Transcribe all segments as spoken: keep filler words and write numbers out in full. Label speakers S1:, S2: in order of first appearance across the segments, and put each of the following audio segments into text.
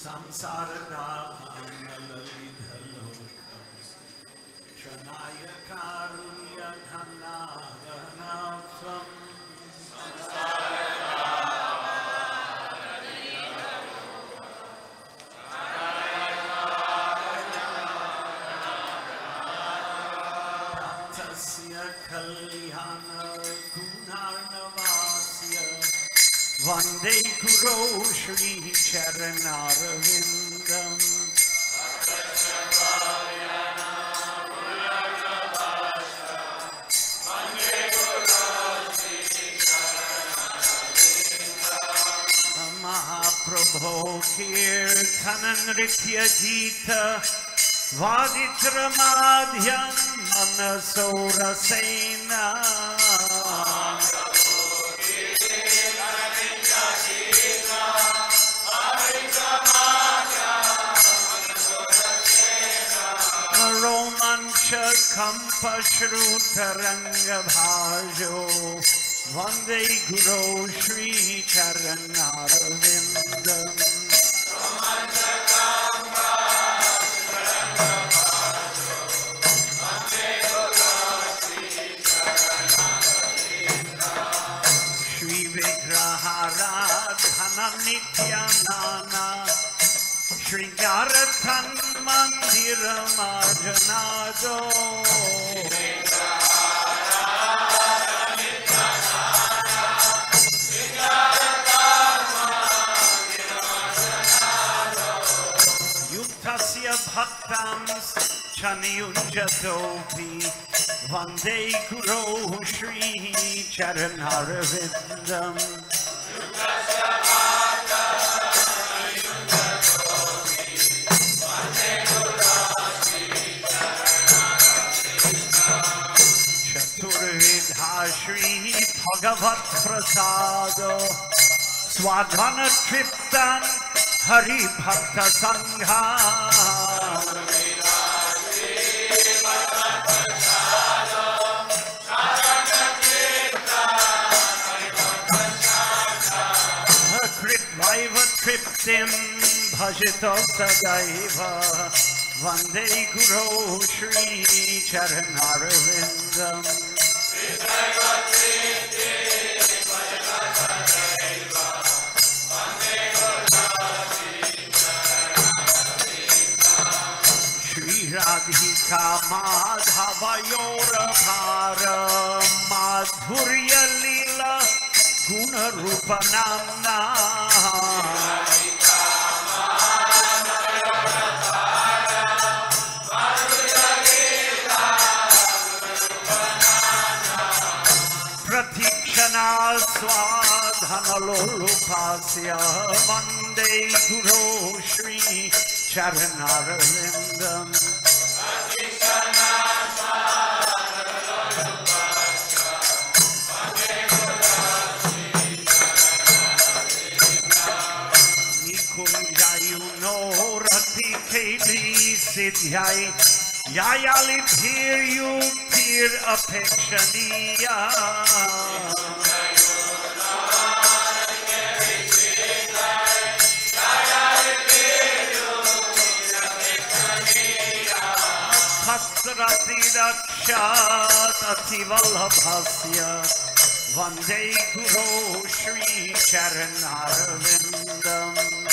S1: Vande Guru Shri Charanarvindam. Mahaprabhu Kirtana Nritya Jita Vaditra Madhyam Manasora Sena. Romancha Kampa Shrutaranga Bhajo Vande Guru Shri Charanarvindam. Romancha Kampa Shrutaranga Bhajo Vande Guru Shri Charanarvindam. Shri Vigrahara Dhana Nityanana Shringarathan Mandira Marjanado. Yuktasya Bhaktams Chaniyunjatopi Vande Guru Shri Charanarvindam. Yuktasya Bhaktams Shri Bhagavat Prasado Swadhana Triptan Hari Bhakta Sangha. Kritvaiva Triptim Bhajito Sadaiva Vande Guru Shri Charanarvindam. Shri Radhika Madhavayora Bhara Madhurya Lila Guna Rupa Namna. Pratikshana Swadhanalolupasya Vande Guru Shri Charanarvindam. Pratikshana Swadhanalolupasya Vande Guru Shri Charanarvindam. Nikunjayuno Rati Keli Siddhyai Yayali Bhir Yuktir Apekshaniya. Bhatrati Dakshat Ativalabhasya Vande Guru Shri Charanarvindam.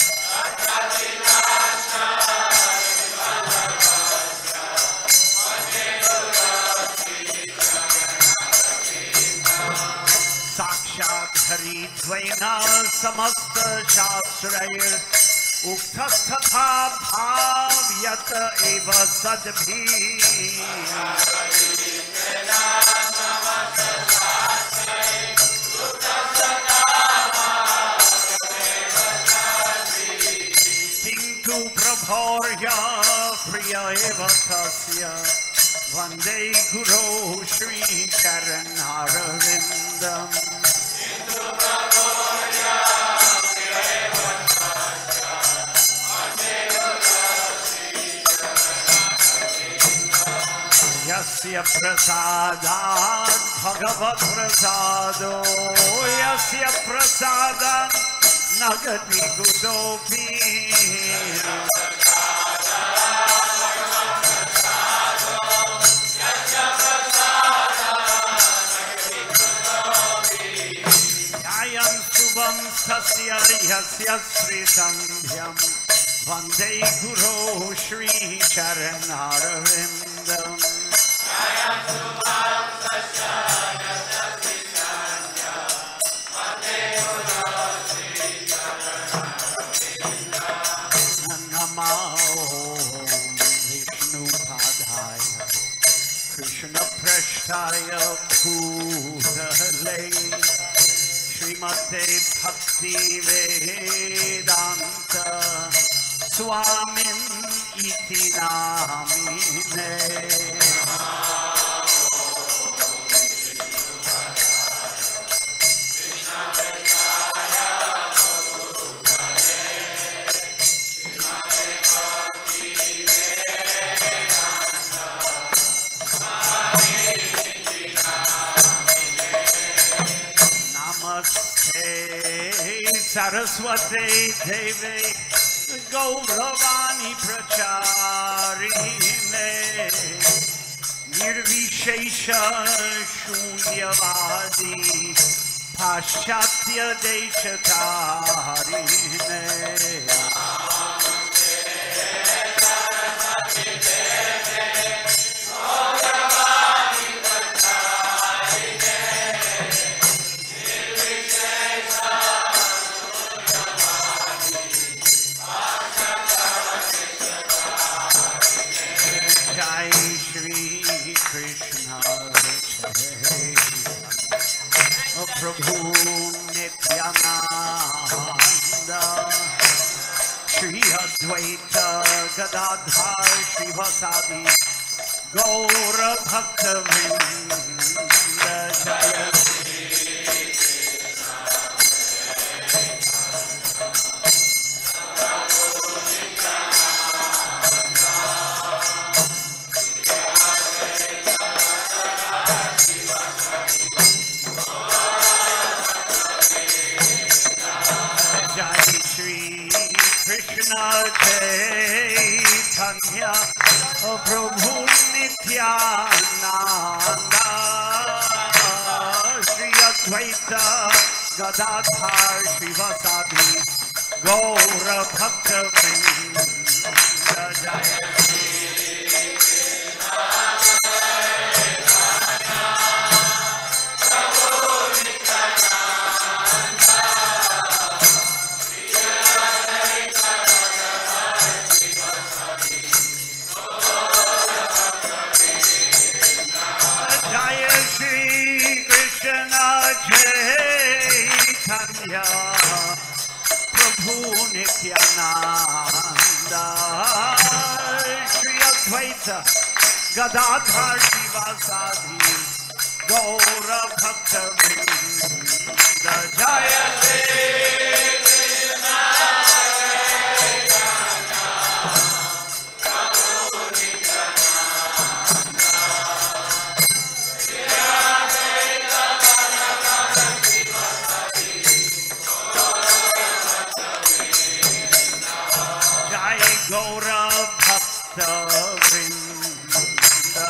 S1: Haridvaina samasta shastrayir uktatha bhavyata eva sadbhi. Tintu prabhorya priya eva tasya Vande Guru Shri Charanarvindam. Yasya prasadat bhagavat prasado Yasya prasadat Nagati Gudopi Yayam Subham Sasya Yasya Sri Sandhyam Vande Guru Shri Charanarvindam Yayam Subham Sasya Yasya Sri Sandhyam Vande Guru Shri Charanarvindam Namo Vishnu Padaya Krishna Prasthaya Bhutale Srimate Bhakti Vedanta Swamin Iti Namine Saraswati Devi Gauravani Pracharine Nirvishesha Shunyavadi Paschatya Deshatarine Prabhu Nityananda Shri Advaita Gadadhar Shrivasadi Gaura Bhakta Vrinda Jaya Chaitanya Prabhu Nityananda Shri Advaita Gadadhar Shrivasadi Gaura Bhakta Vrinda Jaya Prabhu Nityananda Shri Advaita Gadadhar Shrivasadi Gaura Bhakta Vrinda Jaya Shri Krishna Prabhu Nityananda Shri Advaita Gadadhar Shrivasadi Gaura Bhakta Vrinda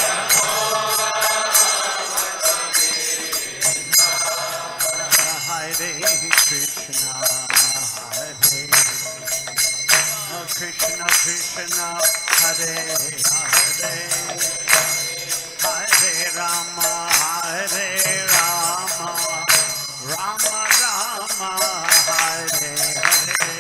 S1: Hare Krishna Hare Krishna Krishna Hare Hare Hare Rama Hare Rama Rama Rama Hare Hare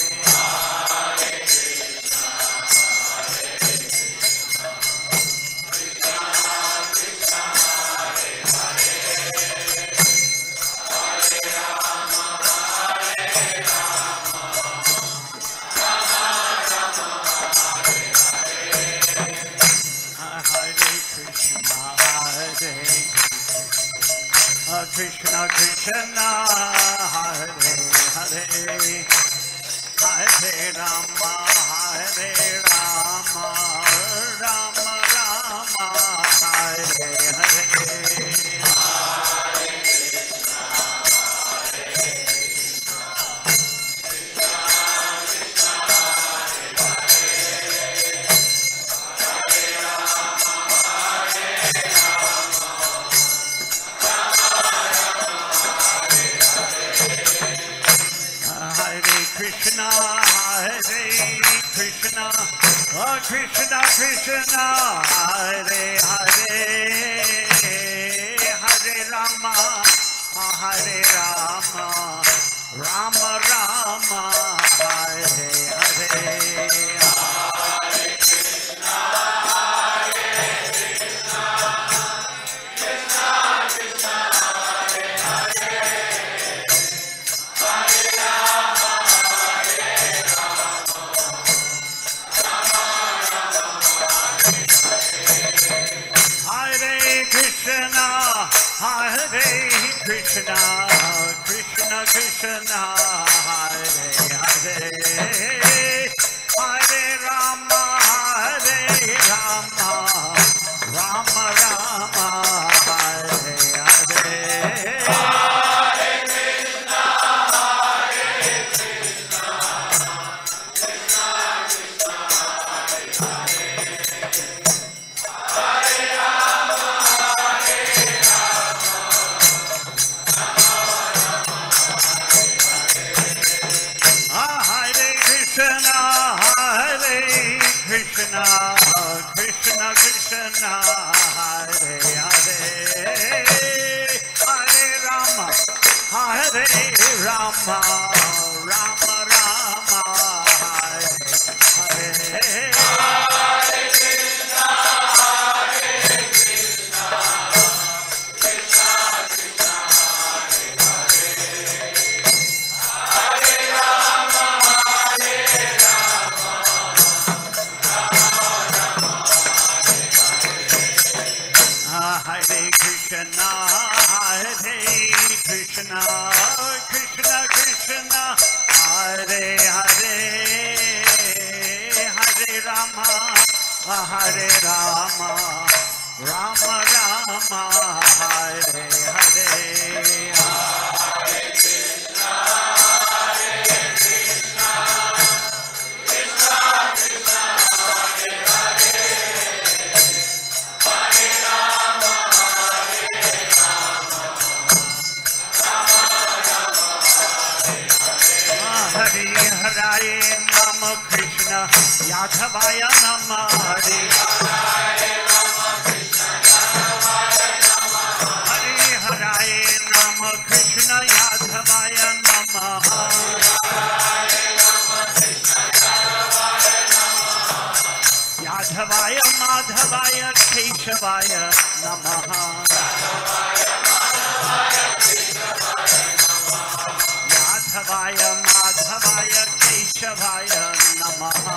S1: Krishna Krishna Hare Hare Hare Rama Hare Rama Rama Rama Hare Hare Hare Krishna Krishna Hare Hare Hare Rama Hare Rama Rama Rama Hare Hare Krishna, Krishna, Krishna, Hare Hare, Hare Rama, Hare Rama, Rama Rama, Hare Hare. Hare Krishna, Hare Krishna, Krishna Krishna, Hare Hare, Hare Rama, Hare Krishna, Krishna Krishna, Hare Hare, Hare Rama, Hare Rama, Rama Rama, Hare Hare, Hare Krishna, Hare Krishna, Krishna Krishna, Hare Hare, Hare Rama, Hare Rama. Hare Krishna, Hare Krishna, Krishna Krishna, Hare Hare, Hare Rama, Hare Rama, Rama Rama, Hare Hare, Hare Krishna, Hare Krishna, Krishna Krishna, Hare Hare. Hare Hare Nama Krishna Yadhavaya Nama Hare Hare Nama Krishna Yadhavaya Nama Hare Hare Nama Krishna Yadhavaya Nama Hare Nama Krishna Yadhavaya Nama Yadhavaya Madhavaya Keshavaya Namaha Yadhavaya Madhavaya Keshavaya Yadhavaya Madhavaya Keshavaya Namaha.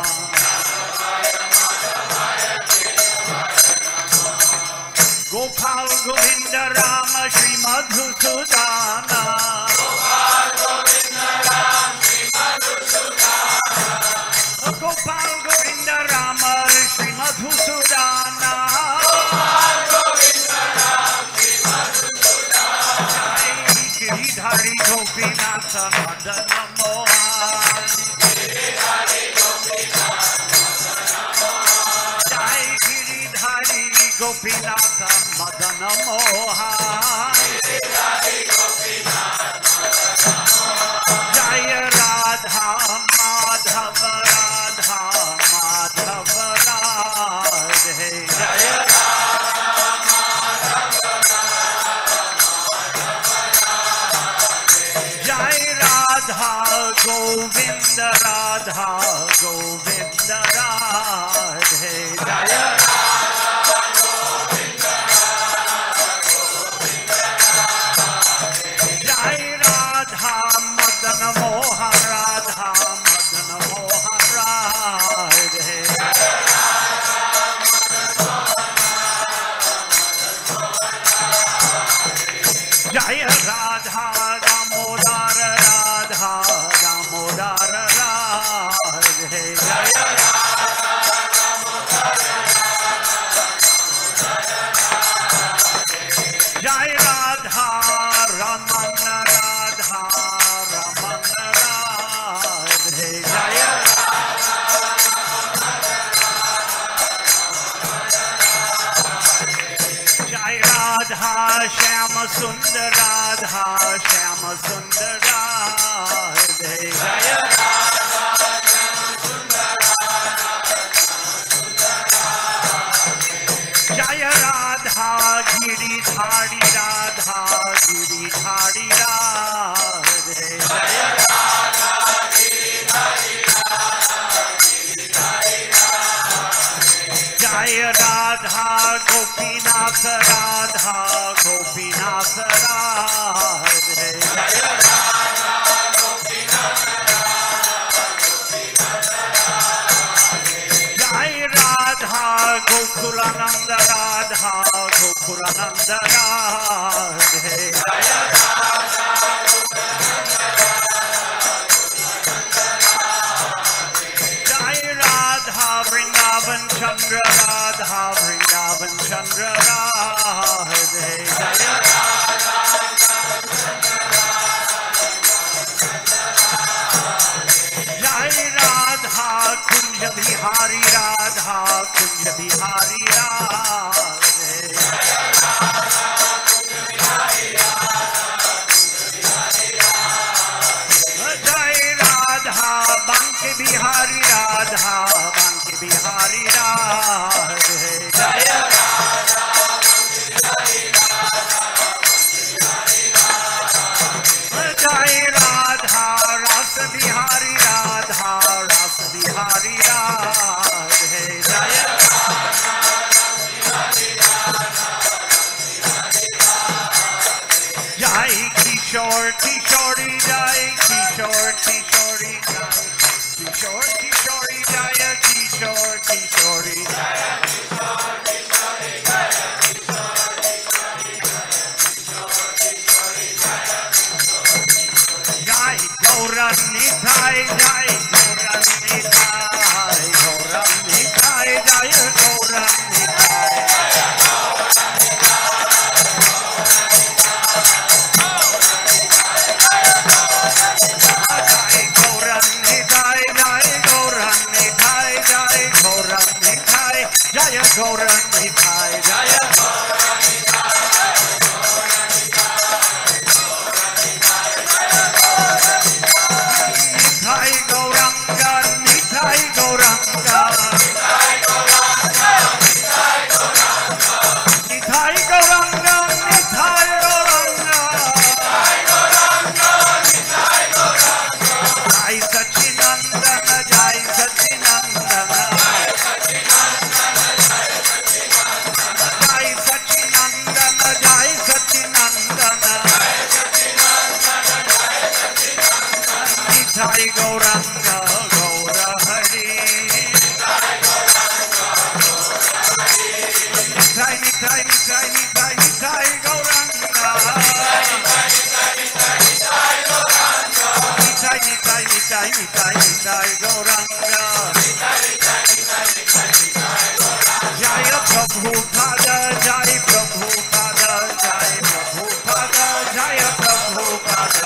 S1: Gopal Govinda Rama Shri Madhusudana. Gopal Govinda Rama Shri Madhusudana. Gopal Govinda Rama Shri Madhusudana. Gopal Govinda Rama Shri Madhusudana. Giridhari Gopinatha Madana Mohan. Giridhari Gopinatha Madana Mohan. Jai Giridhari Gopinatha Madana Mohan. Giridhari Gopinatha Madana Mohan. Jai Radha Madhava Radha Madhava Radhe. Jai Radha Radha Govinda Radha Govinda Radhe Jaya Radha Govinda Radha Govinda Radhe Jaya Radha Madana Mohan Radha Madana Mohan Radhe Jaya Radha Jaya Radha Damodar Radha Damodar Radhe Jaya Radha Damodar Radhe Jaya Radha Raman Radha Raman Radhe Jaya Jai Radha Shyama Sundar Radha Shyama Sundar Radhe Jaya Radha Shyama Sundar Radha
S2: जय राधा गोपीनाथ राधा गोपीनाथ राधे जय
S1: राधा गोपीनाथ
S2: जय राधा गोकुलानंद राधा गोकुलानंद राधे
S1: जय राधा
S2: जय राधा वृंदावन चंद्र राधा वृंदावन चंद्र राधे जय जय राधा कुंज बिहारी राधा कुंज बिहारी राधे जय राधा बांके बिहारी राधा बांके बिहारी राधे जय जय राधा रस बिहारी राधा रस बिहारी राधे जय जय किशोर किशोरी जय किशोर किशोरी जय किशोर किशोरी जय किशोर किशोरी जय गौरन निताय जय गौरन निताय गौरन निताय जय गौरन निताय जय गौरन निताय जय गौरन निताय जय गौरन निताय जय गौरन निताय जय निताय गौरंगा निताय गौरंगा निताय गौरंगा निताय गौरंगा जय सच्चिदानंद जय सच्चिदानंद जय सच्चिदानंद जय सच्चिदानंद निताय गौरंगा गौर हरि निताय निताय निताय निताय निताय गौरंगा निताय निताय निताय निताय निताय गौरंगा जय प्रभुपाद जय प्रभुपाद जय प्रभुपाद जय प्रभुपाद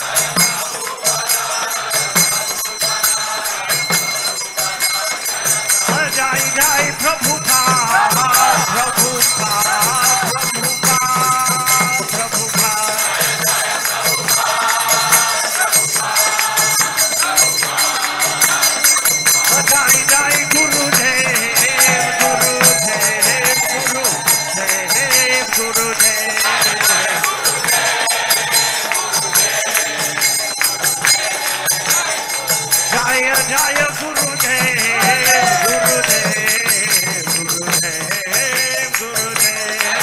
S2: जय जय प्रभुपाद प्रभुपाद प्रभुपाद प्रभुपाद जय जय गुरुदेव गुरुदेव गुरुदेव गुरुदेव जय जय गुरुदेव गुरुदेव गुरुदेव गुरुदेव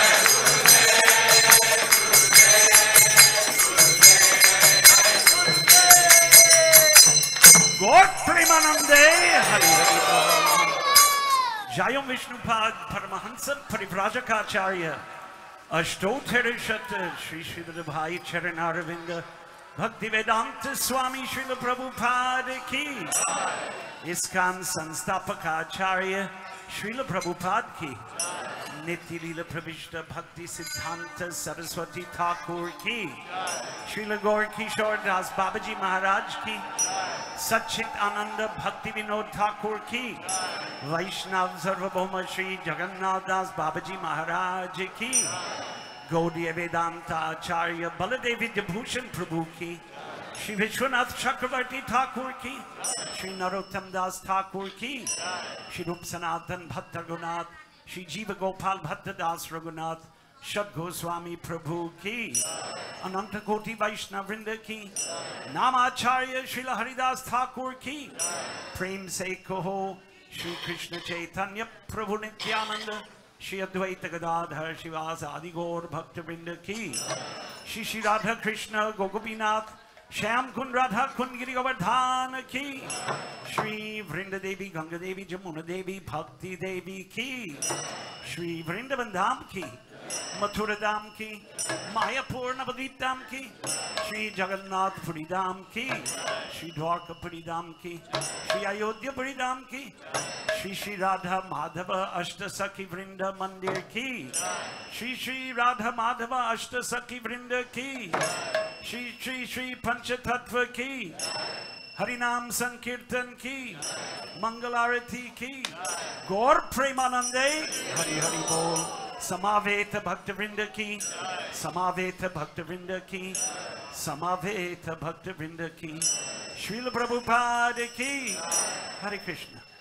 S2: गौर प्रेमानंदे हरि हरि बोल। जय विष्णुपाद परमहंस परिव्राजकाचार्य अष्टोत्तर शत श्री श्रीमद् भाई चरणारविंद भक्ति वेदांत स्वामी श्रील प्रभुपाद की इस्कान संस्थापक आचार्य श्रील प्रभुपाद की नित्य लीला प्रविष्ट भक्ति सिद्धांत सरस्वती ठाकुर की श्रील गौर किशोर दास बाबाजी महाराज की सच्चित आनंद भक्ति विनोद ठाकुर की वैष्णव सार्वभौम श्री जगन्नाथ दास बाबाजी महाराज की गौड़ीय वेदांत आचार्य बलदेव विद्याभूषण प्रभु की श्री विश्वनाथ चक्रवर्ती ठाकुर की श्री नरोत्तम दास ठाकुर की श्री रूप सनातन भक्त रघुनाथ श्री जीव गोपाल भक्त दास रघुनाथ सद गोस्वामी प्रभु की अनंत कोटि वैष्णव वृंद की नामाचार्य श्री हरिदास ठाकुर की प्रेम से कहो श्री कृष्ण चैतन्य प्रभु नित्यानंद, श्री अद्वैत गदाधर शिवासादि गौर भक्त वृंद की, श्री श्री राधा कृष्ण गोपीनाथ श्याम कुंड राधा कुंड गिरि गोवर्धन की, श्री वृंद देवी गंगा देवी जमुना देवी भक्ति देवी की, श्री वृंदावन धाम की, मथुरा धाम की, मायापुर नवद्वीप धाम की, श्री जगन्नाथपुरी धाम की, श्री द्वारकापुरी धाम की, श्री अयोध्यापुरी धाम की, श्री श्री राधा माधव अष्ट सखी वृंद मंदिर की, श्री श्री राधा माधव अष्ट सखी वृंद की, श्री श्री श्री पंचतत्व की, हरिनाम संकीर्तन की, मंगल आरती की, गौर प्रेमानंदे हरि हरि बोल। समावेत भक्त वृंद की, समावेत भक्त वृंद की, समावेत भक्त वृंद की, श्रील प्रभुपाद की। हरे कृष्ण।